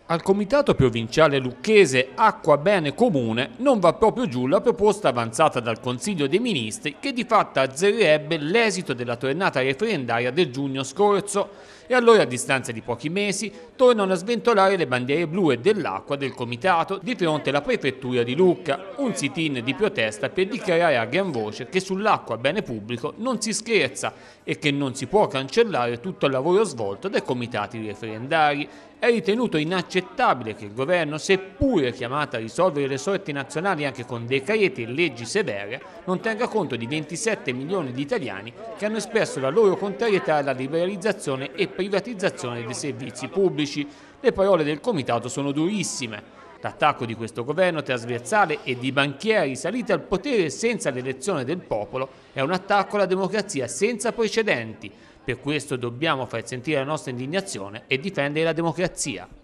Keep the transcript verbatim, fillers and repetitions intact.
Al Comitato Provinciale Lucchese Acqua Bene Comune non va proprio giù la proposta avanzata dal Consiglio dei Ministri che di fatto azzererebbe l'esito della tornata referendaria del giugno scorso. E allora, a distanza di pochi mesi, tornano a sventolare le bandiere blu e dell'acqua del Comitato di fronte alla Prefettura di Lucca, un sit-in di protesta per dichiarare a gran voce che sull'acqua bene pubblico non si scherza e che non si può cancellare tutto il lavoro svolto dai comitati referendari. È ritenuto inaccettabile che il governo, seppure chiamato a risolvere le sorti nazionali anche con decreti e leggi severe, non tenga conto di ventisette milioni di italiani che hanno espresso la loro contrarietà alla liberalizzazione e privatizzazione dei servizi pubblici. Le parole del comitato sono durissime. L'attacco di questo governo trasversale e di banchieri saliti al potere senza l'elezione del popolo è un attacco alla democrazia senza precedenti. Per questo dobbiamo far sentire la nostra indignazione e difendere la democrazia.